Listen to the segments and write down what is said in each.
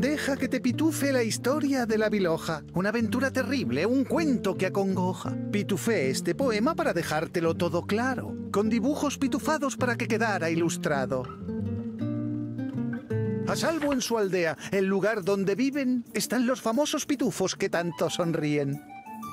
Deja que te pitufe la historia de la biloja. Una aventura terrible, un cuento que acongoja. Pitufé este poema para dejártelo todo claro, con dibujos pitufados para que quedara ilustrado. A salvo en su aldea, el lugar donde viven, están los famosos pitufos que tanto sonríen.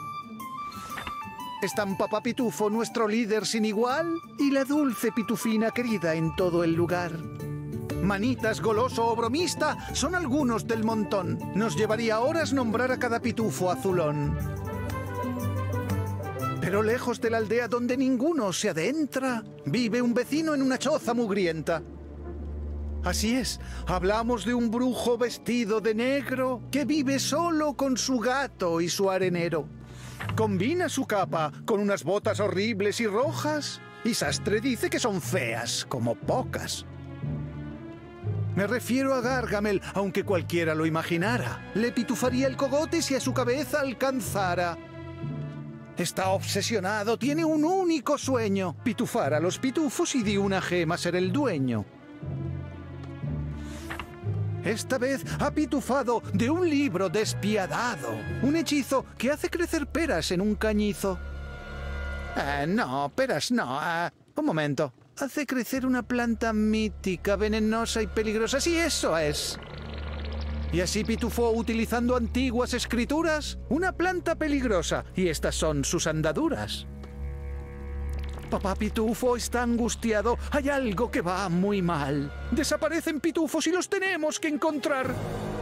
Están Papá Pitufo, nuestro líder sin igual, y la dulce pitufina querida en todo el lugar. Manitas, Goloso o Bromista son algunos del montón. Nos llevaría horas nombrar a cada pitufo azulón. Pero lejos de la aldea donde ninguno se adentra, vive un vecino en una choza mugrienta. Así es, hablamos de un brujo vestido de negro que vive solo con su gato y su arenero. Combina su capa con unas botas horribles y rojas, y Sastre dice que son feas como pocas. Me refiero a Gargamel, aunque cualquiera lo imaginara. Le pitufaría el cogote si a su cabeza alcanzara. Está obsesionado, tiene un único sueño: pitufar a los pitufos y de una gema ser el dueño. Esta vez ha pitufado de un libro despiadado, un hechizo que hace crecer peras en un cañizo. No, peras no. Un momento. Hace crecer una planta mítica, venenosa y peligrosa. Sí, eso es. Y así pitufó utilizando antiguas escrituras una planta peligrosa, y estas son sus andaduras. Papá Pitufo está angustiado. Hay algo que va muy mal. Desaparecen pitufos y los tenemos que encontrar.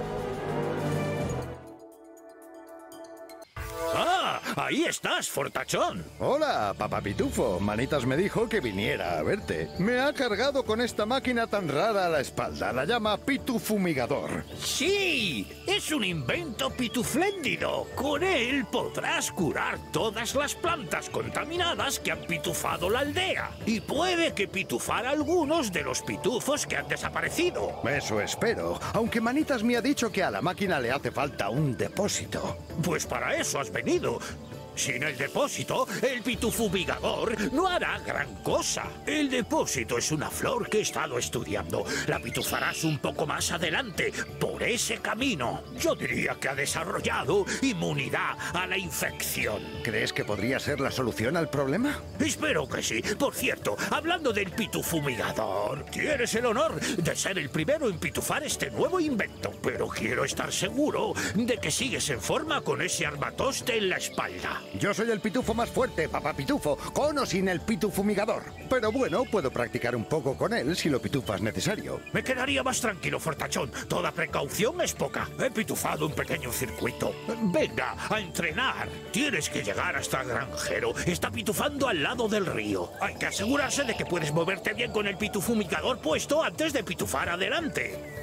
¡Ah! ¡Ahí estás, fortachón! Hola, Papá Pitufo. Manitas me dijo que viniera a verte. Me ha cargado con esta máquina tan rara a la espalda. La llama Pitufumigador. ¡Sí! ¡Es un invento pitufléndido! Con él podrás curar todas las plantas contaminadas que han pitufado la aldea. Y puede que pitufar a algunos de los pitufos que han desaparecido. Eso espero. Aunque Manitas me ha dicho que a la máquina le hace falta un depósito. Pues para eso has venido. Sin el depósito, el pitufumigador no hará gran cosa. El depósito es una flor que he estado estudiando. La pitufarás un poco más adelante, por ese camino. Yo diría que ha desarrollado inmunidad a la infección. ¿Crees que podría ser la solución al problema? Espero que sí. Por cierto, hablando del pitufumigador, tienes el honor de ser el primero en pitufar este nuevo invento. Pero quiero estar seguro de que sigues en forma con ese armatoste en la espalda. Yo soy el pitufo más fuerte, Papá Pitufo, con o sin el pitufumigador. Pero bueno, puedo practicar un poco con él si lo pitufas necesario. Me quedaría más tranquilo, fortachón. Toda precaución es poca. He pitufado un pequeño circuito. Venga, a entrenar. Tienes que llegar hasta el granjero. Está pitufando al lado del río. Hay que asegurarse de que puedes moverte bien con el pitufumigador puesto antes de pitufar adelante.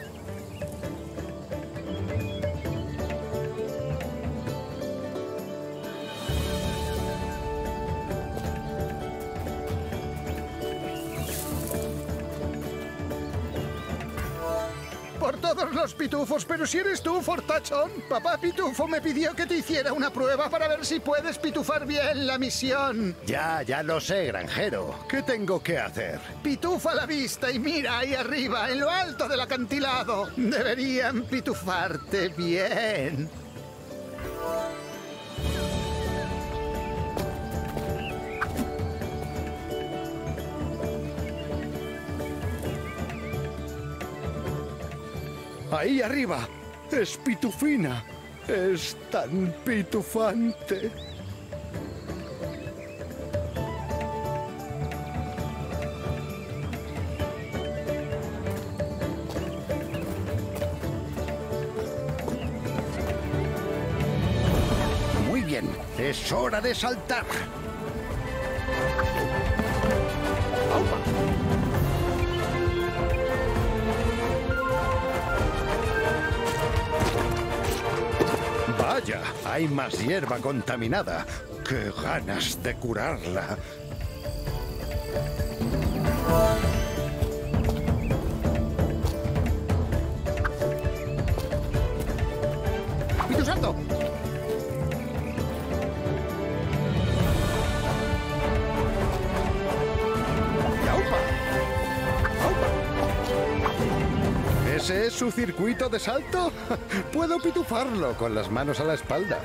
Por todos los pitufos, pero si eres tú, fortachón. Papá Pitufo me pidió que te hiciera una prueba para ver si puedes pitufar bien la misión. Ya lo sé, granjero. ¿Qué tengo que hacer? Pitufa a la vista y mira ahí arriba, en lo alto del acantilado. Deberían pitufarte bien. Ahí arriba. Es pitufina. Es tan pitufante. Muy bien. Es hora de saltar. Vaya, hay más hierba contaminada. ¡Qué ganas de curarla! ¡Pitu Santo! ¿Ese es su circuito de salto? Puedo pitufarlo con las manos a la espalda.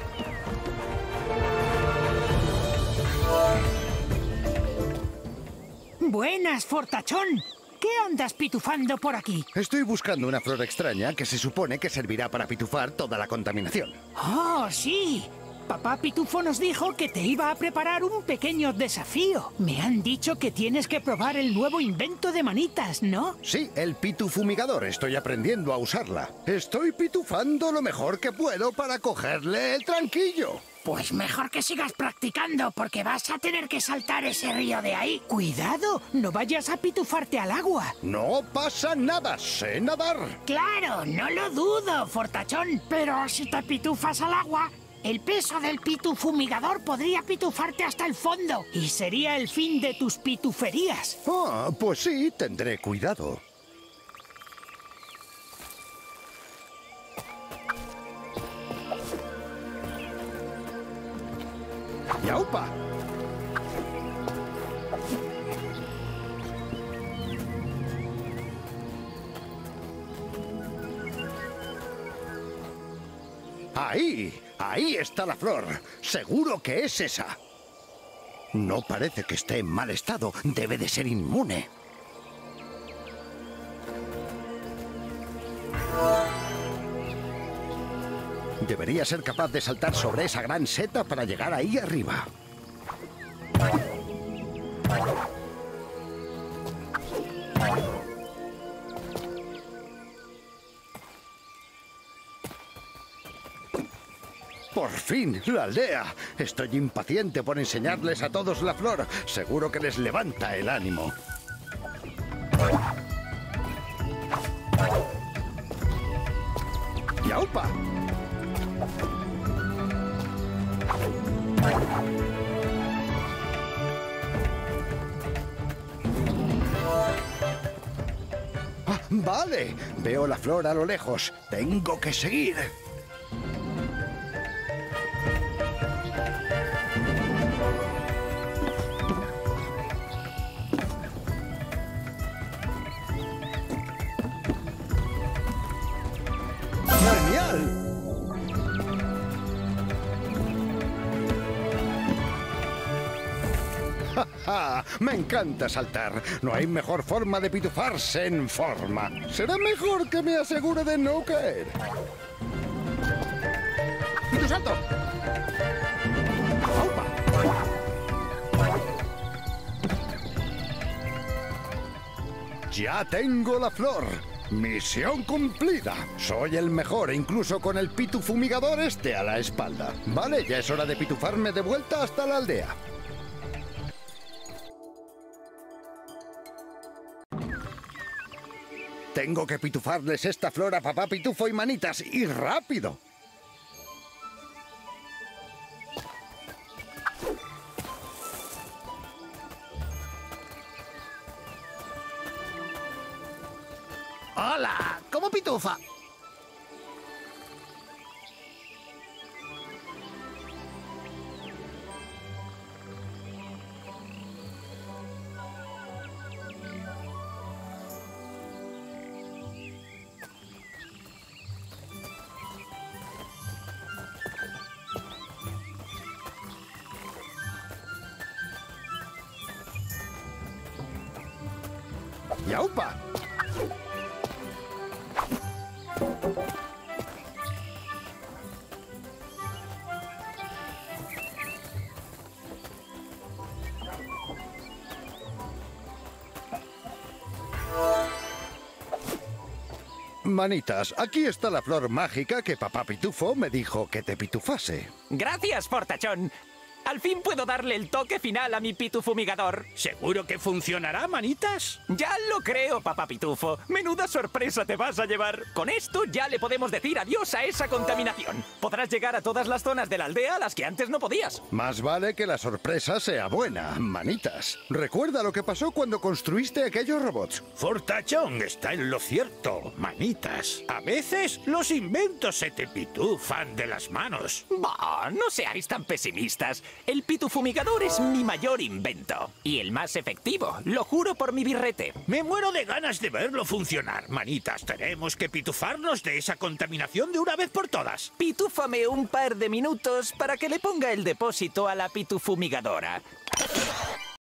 Buenas, fortachón. ¿Qué andas pitufando por aquí? Estoy buscando una flor extraña que se supone que servirá para pitufar toda la contaminación. ¡Oh, sí! Papá Pitufo nos dijo que te iba a preparar un pequeño desafío. Me han dicho que tienes que probar el nuevo invento de Manitas, ¿no? Sí, el pitufumigador. Estoy aprendiendo a usarla. Estoy pitufando lo mejor que puedo para cogerle el tranquillo. Pues mejor que sigas practicando, porque vas a tener que saltar ese río de ahí. ¡Cuidado! No vayas a pitufarte al agua. No pasa nada, sé nadar. Claro, no lo dudo, fortachón. Pero si te pitufas al agua, el peso del pitufumigador podría pitufarte hasta el fondo. Y sería el fin de tus pituferías. Ah, pues sí, tendré cuidado. ¡Yaupa! Ahí está la flor. Seguro que es esa. No parece que esté en mal estado. Debe de ser inmune. Debería ser capaz de saltar sobre esa gran seta para llegar ahí arriba. ¡Por fin! ¡La aldea! Estoy impaciente por enseñarles a todos la flor. Seguro que les levanta el ánimo. ¡Yaupa! Ah, vale, veo la flor a lo lejos. Tengo que seguir. ¡Genial! Me encanta saltar. No hay mejor forma de pitufarse en forma. Será mejor que me asegure de no caer. ¡Pitusalto! ¡Aupa! Ya tengo la flor. Misión cumplida. Soy el mejor, incluso con el pitufumigador este a la espalda. Vale, ya es hora de pitufarme de vuelta hasta la aldea. Tengo que pitufarles esta flor a Papá Pitufo y Manitas, y rápido. ¡Hola! ¿Cómo pitufa? ¡Yaupa! Manitas, aquí está la flor mágica que Papá Pitufo me dijo que te pitufase. Gracias, fortachón. Al fin puedo darle el toque final a mi pitufumigador. ¿Seguro que funcionará, Manitas? Ya lo creo, Papá Pitufo. Menuda sorpresa te vas a llevar. Con esto ya le podemos decir adiós a esa contaminación. Podrás llegar a todas las zonas de la aldea a las que antes no podías. Más vale que la sorpresa sea buena, Manitas. Recuerda lo que pasó cuando construiste aquellos robots. Fortachón está en lo cierto, Manitas. A veces los inventos se te pitufan de las manos. Bah, no seáis tan pesimistas. El pitufumigador es mi mayor invento. Y el más efectivo, lo juro por mi birrete. Me muero de ganas de verlo funcionar. Manitas, tenemos que pitufarnos de esa contaminación de una vez por todas. Pitúfame un par de minutos para que le ponga el depósito a la pitufumigadora.